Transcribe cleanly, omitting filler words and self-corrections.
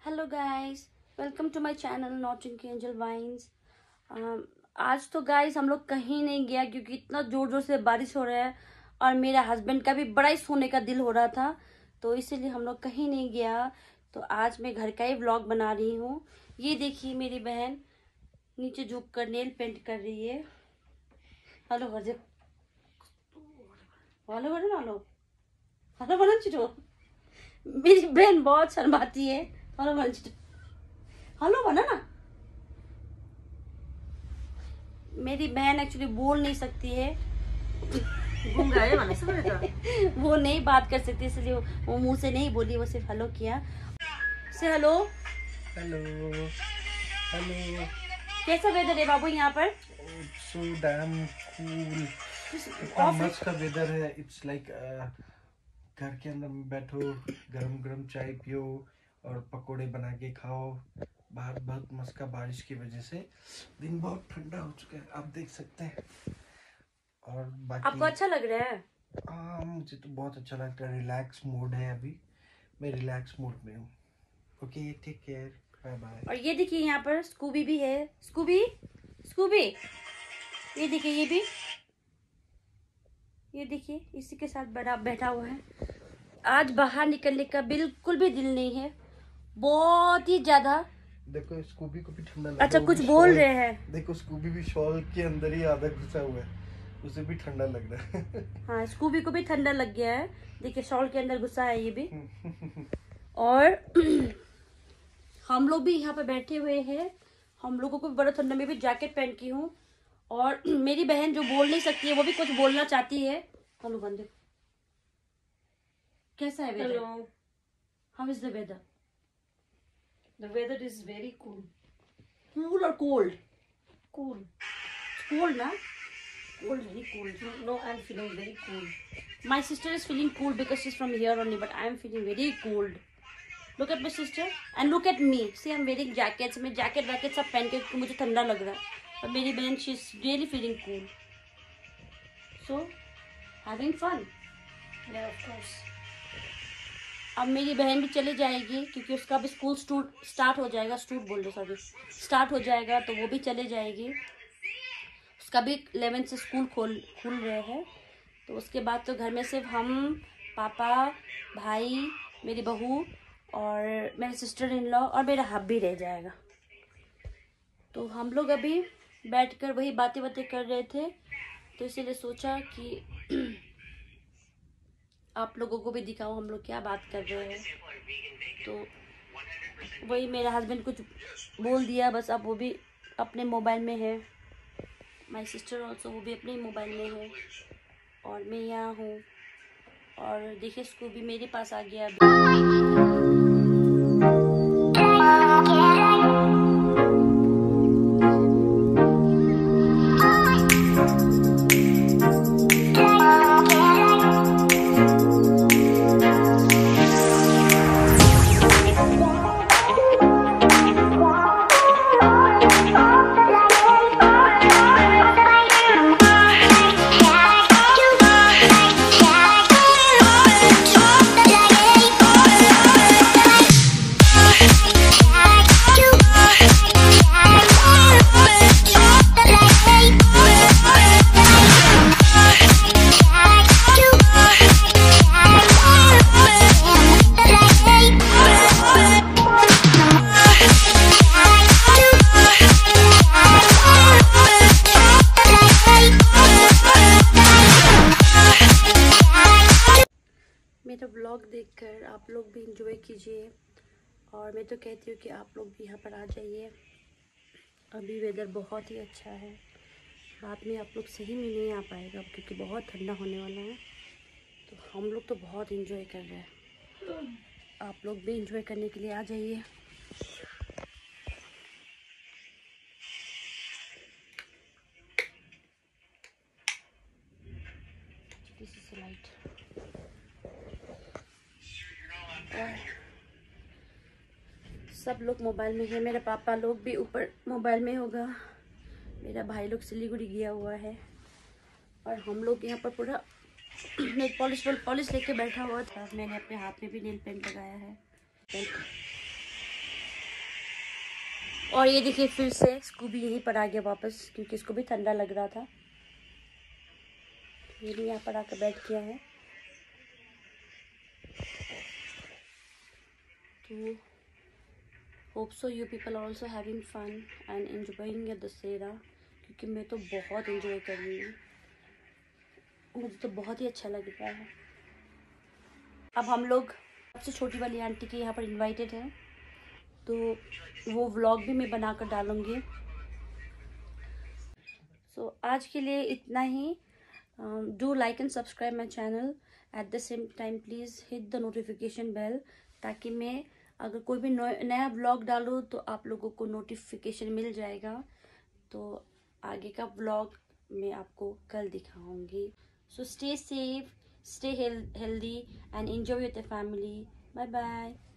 Hello guys, welcome to my channel Notting Angel Vines. आज तो guys हम लोग कहीं नहीं गया क्योंकि इतना जोर जोर से बारिश हो रहा है और मेरा हस्बैंड का भी बड़ा ही सोने का दिल हो रहा था, तो इसीलिए हम लोग कहीं नहीं गया। तो आज मैं घर का ही व्लॉग बना रही हूँ। ये देखिए मेरी बहन नीचे झुक कर नेल पेंट कर रही है। Hello hello hello hello hello, मेरी बहन बहुत शर्माती है। हेलो बना ना, मेरी बहन एक्चुअली बोल नहीं सकती है, गूंगा है माने समझ रहा। वो नहीं बात कर सकती, इसलिए वो मुंह से नहीं बोली, वो सिर्फ हेलो किया। से हेलो हेलो हेलो। कैसा वेदर है बाबू यहाँ पर? सो डैम कूल, इतना मस्त का वेदर है। इट्स लाइक घर के अंदर बैठो, गरम गरम चाय पियो और पकोड़े बना के खाओ। बाहर बहुत मस्त का बारिश की वजह से दिन बहुत ठंडा हो चुका है, आप देख सकते हैं। और बाकी आपको अच्छा लग रहा है? हाँ, मुझे तो बहुत अच्छा लगता है। रिलैक्स मोड है, अभी मैं रिलैक्स मोड में हूँ। Okay, take care, bye bye. और ये देखिए यहाँ पर स्कूबी भी है। स्कूबी स्कूबी, ये देखिए, ये देखिए इसी के साथ बड़ा बैठा हुआ है। आज बाहर निकलने का बिल्कुल भी दिल नहीं है, बहुत ही ज्यादा। देखो स्कूबी को भी ठंडा लग अच्छा, रहा है, कुछ बोल रहे हैं। देखो स्कूबी भी शॉल के अंदर ही आधा घुसा हुआ है, उसे भी ठंडा लग रहा है। हाँ, स्कूबी को भी ठंडा लग गया है। देखिए शॉल के अंदर घुसा है ये भी। और हम लोग भी यहाँ पे बैठे हुए हैं। हम लोगों को भी बड़ा ठंडा, मैं भी जैकेट पहन की हूँ। और मेरी बहन जो बोल नहीं सकती है वो भी कुछ बोलना चाहती है। हेलो बंदे, कैसा है weather? Hello. How is the weather? The weather is very cool. Cool और कोल्ड? Cool. कोल्ड ना, cold, very cold. No, I'm feeling very cool. My sister is feeling cool because she's from here only, but I am feeling very cold. Look at my sister and look at me. See, I'm wearing jackets. मैं jacket वैकेट सब पहन के मुझे ठंडा लग रहा है, और मेरी बहन she is really feeling cool. So, having fun. Yeah, of course. अब मेरी बहन भी चली जाएगी क्योंकि उसका भी स्कूल स्टार्ट हो जाएगा। स्टार्ट हो जाएगा तो वो भी चले जाएगी। उसका भी 11 से स्कूल खुल रहे हैं। तो उसके बाद तो घर में सिर्फ हम, पापा, भाई, मेरी बहू और मेरे सिस्टर इन लॉ और मेरा हब्बी रह जाएगा। तो हम लोग अभी बैठकर वही बातें कर रहे थे, तो इसीलिए सोचा कि आप लोगों को भी दिखाओ हम लोग क्या बात कर रहे हैं। तो वही मेरा हस्बैंड कुछ बोल दिया बस, अब वो भी अपने मोबाइल में है। माय सिस्टर ऑल्सो, वो भी अपने मोबाइल में है और मैं यहाँ हूँ। और देखिए स्कूबी मेरे पास आ गया अभी। मेरा ब्लॉग देखकर आप लोग भी इंजॉय कीजिए, और मैं तो कहती हूँ कि आप लोग भी यहाँ पर आ जाइए। अभी वेदर बहुत ही अच्छा है, रात में आप लोग सही में नहीं आ पाएगा क्योंकि बहुत ठंडा होने वाला है। तो हम लोग तो बहुत इंजॉय कर रहे हैं, आप लोग भी इंजॉय करने के लिए आ जाइए। This is light. सब लोग मोबाइल में है, मेरे पापा लोग भी ऊपर मोबाइल में होगा, मेरा भाई लोग सिलीगुड़ी गया हुआ है, और हम लोग यहाँ पर पूरा नेल पॉलिश लेके बैठा हुआ था। मैंने अपने हाथ में भी नेल पेंट लगाया है। और ये देखिए फिर से स्कूबी यहीं पर आ गया वापस, क्योंकि इसको भी ठंडा लग रहा था। ये भी यहाँ पर आकर बैठ गया है। तो hope so you people are also having fun and enjoying Dussehra, क्योंकि मैं तो बहुत एंजॉय कर रही हूँ, मुझे तो बहुत ही अच्छा लग रहा है। अब हम लोग सबसे छोटी वाली आंटी के यहाँ पर इनवाइटेड हैं, तो वो व्लॉग भी मैं बनाकर डालूँगी। सो आज के लिए इतना ही। Do like and subscribe my channel. At the same time please hit the notification bell, ताकि मैं अगर कोई भी नया व्लॉग डालूँ तो आप लोगों को नोटिफिकेशन मिल जाएगा। तो आगे का व्लॉग मैं आपको कल दिखाऊंगी। So stay safe, stay healthy and enjoy with the family. Bye bye.